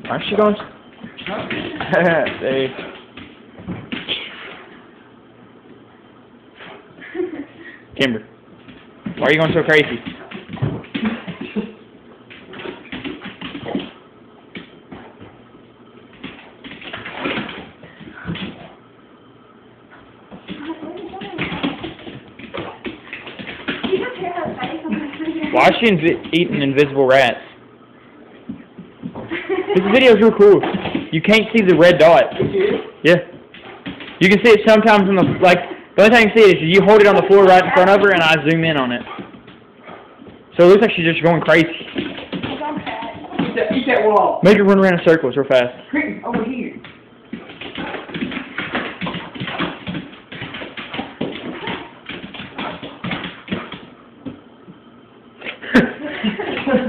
Aren't you going? Hey. Kimber, why are you going so crazy? Why is she eating invisible rats? This video's real cool. You can't see the red dot. Yeah. You can see it sometimes on the, like, the only time you can see it is you hold it on the floor right in front of her and I zoom in on it. So it looks like she's just going crazy. Eat that wall. Make her run around in circles real fast. Over here.